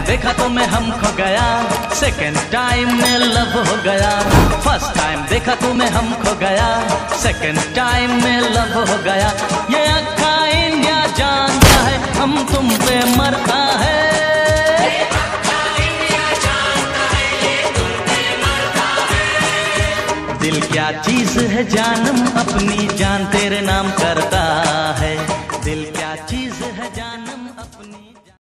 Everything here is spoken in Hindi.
देखा तो मैं हम खो गया, सेकंड टाइम में लव हो गया। फर्स्ट टाइम देखा तो मैं हम खो गया, सेकंड टाइम में लव हो गया। ये अक्का इंडिया जानता है, हम तुम पे मरता है। दिल क्या चीज है जानम, अपनी जान तेरे नाम करता है। दिल क्या चीज है जानम।